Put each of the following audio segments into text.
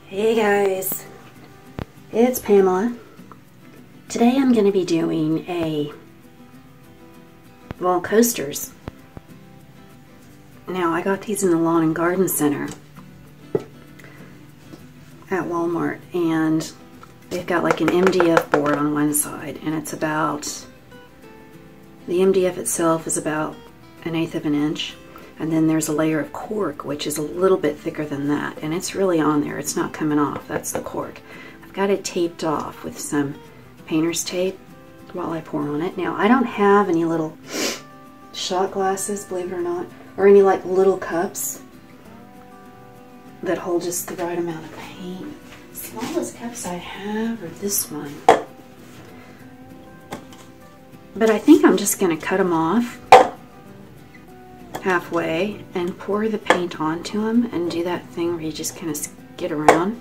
Hey guys, it's Pamela. Today I'm going to be doing coasters. Now I got these in the Lawn and Garden Center at Walmart, and they've got like an MDF board on one side, and it's about, the MDF itself is about 1/8 of an inch. And then there's a layer of cork, which is a little bit thicker than that. And it's really on there. It's not coming off. That's the cork. I've got it taped off with some painter's tape while I pour on it. Now, I don't have any little shot glasses, believe it or not, or any like little cups that hold just the right amount of paint. The smallest cups I have are this one. But I think I'm just going to cut them off halfway and pour the paint onto them and do that thing where you just kind of skid around.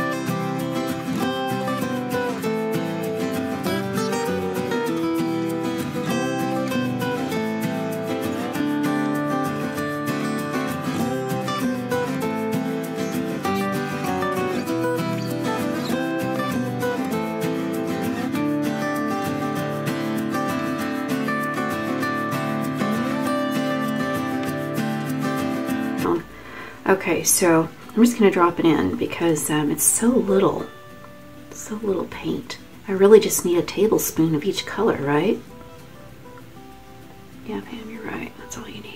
Okay, so I'm just going to drop it in because it's so little paint. I really just need a tablespoon of each color, right? Yeah, Pam, you're right. That's all you need.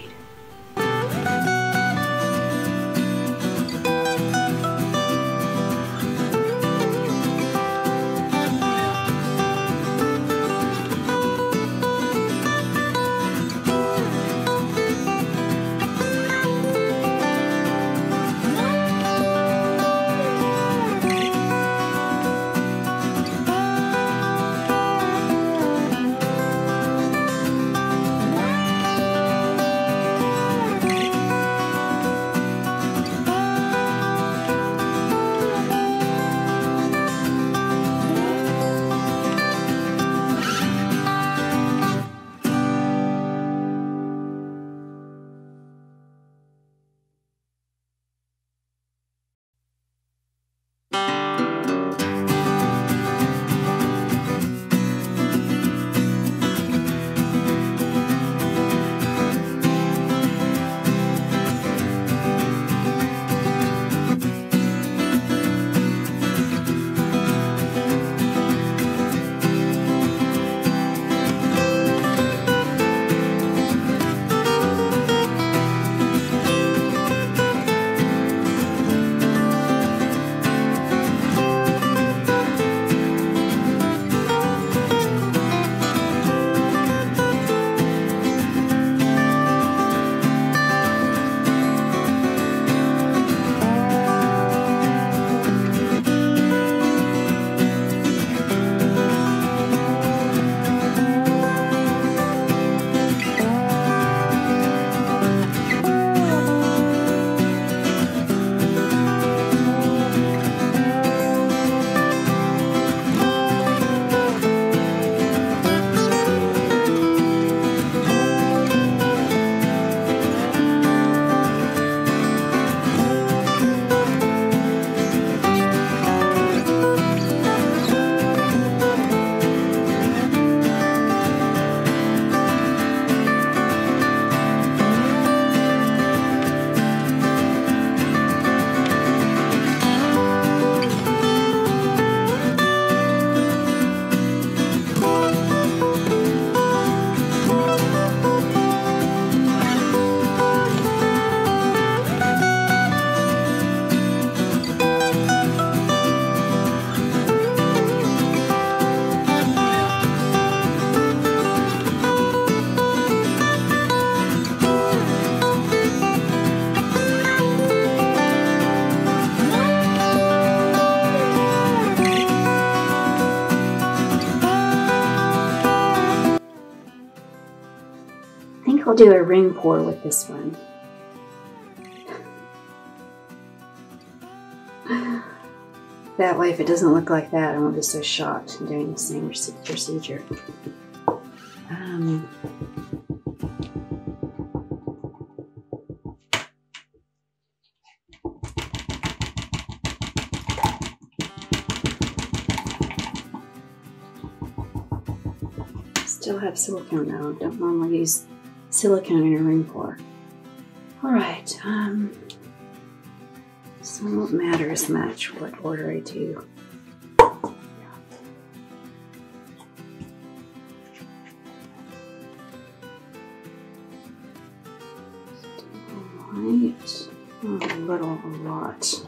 I'll do a ring pour with this one. That way, if it doesn't look like that, I won't be so shocked in doing the same procedure. Still have silicone though. Don't normally use silicone in a room pour. Alright, so it won't matter as much what order I do. Alright, a lot.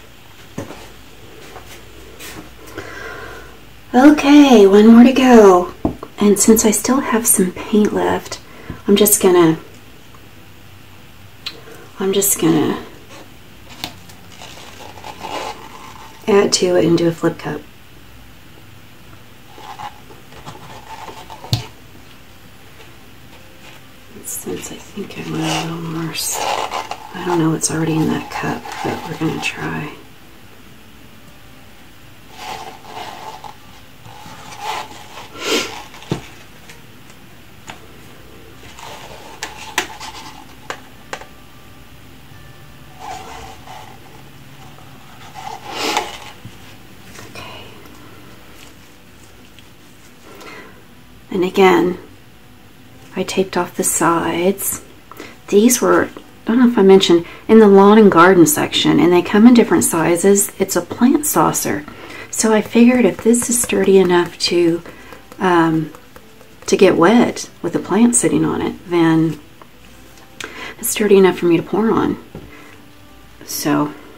Okay, one more to go. And since I still have some paint left, I'm just gonna add to it and do a flip cup. Since I think I want a little more, I don't know what's already in that cup, but we're gonna try. And again, I taped off the sides. These were, I don't know if I mentioned, in the lawn and garden section, and they come in different sizes. It's a plant saucer. So I figured if this is sturdy enough to get wet with the plant sitting on it, then it's sturdy enough for me to pour on. So